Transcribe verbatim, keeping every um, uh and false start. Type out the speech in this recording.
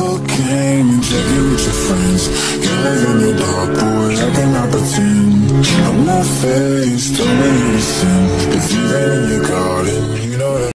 cocaine and drinking with your friends. You live in the dark, boy, I cannot pretend. I'm not faced, don't need to sin. If you ain't in your garden, you know that